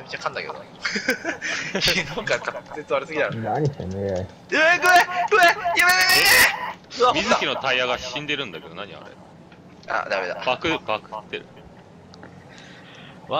めちゃ噛んだけど。なんか滑舌悪すぎだろ。 何てめえ。 うわ、怖い怖いやべ。 水木のタイヤが死んでるんだけど、何あれ。 あ、ダメだ。 バクってる。